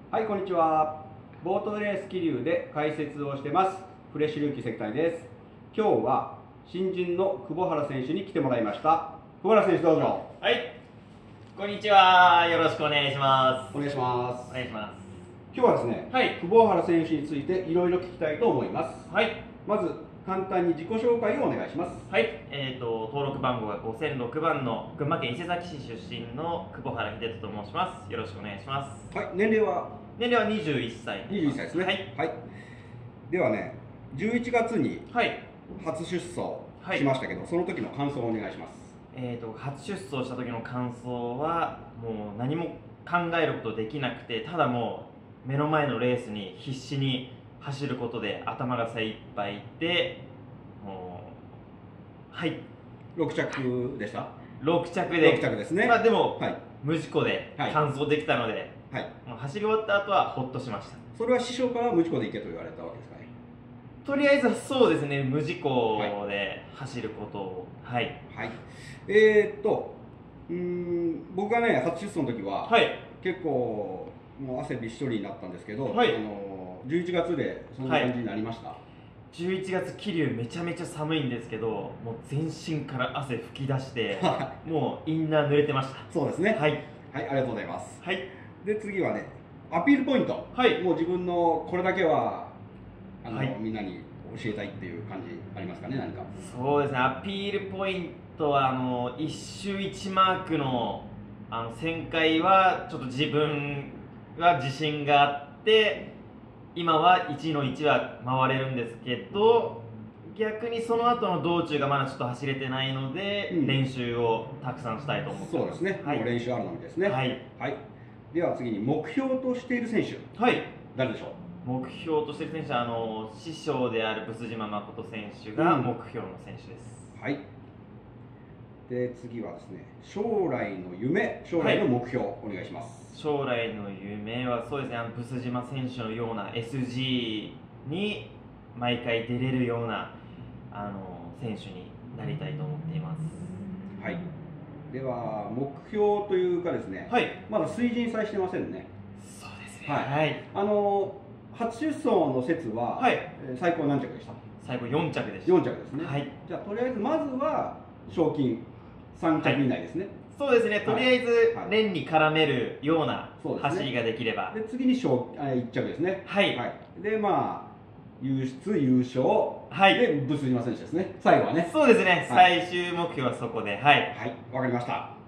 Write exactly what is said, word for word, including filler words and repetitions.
はい、こんにちは。ボートレース気流で解説をしてますフレッシュルーキー関谷です。今日は新人の久保原選手に来てもらいました。久保原選手、どうぞ。 はい、こんにちは。よろしくお願いします。 お願いします。 お願いします。 今日はですね、はい、久保原選手についていろいろ聞きたいと思います。はい。まず簡単に自己紹介をお願いします。 はい、えーと登録番号がごせんろくばんの群馬県伊勢崎市出身の久保原秀人と申します。よろしくお願いします。 はい、年齢は年齢はにじゅういっさい。 にじゅういっさいですね。はい。はい、ではね、じゅういちがつに初出走しましたけど、はい、その時の感想をお願いします。 えーと初出走した時の感想はもう何も考えることできなくて、ただもう目の前のレースに必死に走ることで頭が精一杯で、もうはいろく着でした。 ろく着で、 ろく着ですね。 まあでも、 はい、 無事故で完走できたので、はい、もう走り終わった後はほっとしました。 それは師匠から無事故で行けと言われたわけですかね。 とりあえずはそうですね、無事故で走ることを。はい、 はい、えー、っとうーん僕がね初出走の時は、はい、結構もう汗びっしょりになったんですけど、はい、あのじゅういちがつでそんな感じになりました。はい、 じゅういちがつ桐生めちゃめちゃ寒いんですけど、もう全身から汗吹き出してもうインナー濡れてました。 そうですね。はい、はい、ありがとうございます。はい、で次はね、アピールポイント。はい、もう自分のこれだけはあの、はい、みんなに教えたいっていう感じありますかね、何か。 そうですね、アピールポイントはあのいち周いちマークのあの旋回はちょっと自分は自信があって、今はいちのいちは回れるんですけど、逆にその後の道中がまだちょっと走れてないので、うん、練習をたくさんしたいと思ってます。 そうですね、はい、もう練習あるのみですね。はい、はい、では次に目標としている選手、はい、誰でしょう。 目標としている選手はあの師匠であるブス島誠選手が目標の選手です。 うん、はい。で次はですね、将来の夢、将来の目標、はい、お願いします。 将来の夢はそうですね、あのブス島選手のような エスジー に毎回出れるようなあの選手になりたいと思っています。 はい。では目標というかですね、はい、まだ水準さえしてませんね。 そうですね。 はい。はい、あの初出走の説は、はい、最高何着でした？ 最高よん着でした。 よん着ですね。はい。じゃあとりあえずまずは賞金さん着以内ですね。はい、 そうですね、とりあえず年に絡めるような走りができれば。 で次に賞いっ着ですね。はい。はい、でまあ優出優勝、はい、でブス島選手ですね。最後はね。 そうですね。はい、最終目標はそこで。はい。 はい。わかりました。